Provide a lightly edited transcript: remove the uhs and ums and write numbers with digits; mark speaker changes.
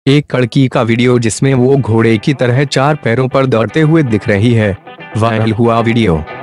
Speaker 1: एक लड़की का वीडियो जिसमें वो घोड़े की तरह 4 पैरों पर दौड़ते हुए दिख रही है। वायरल हुआ वीडियो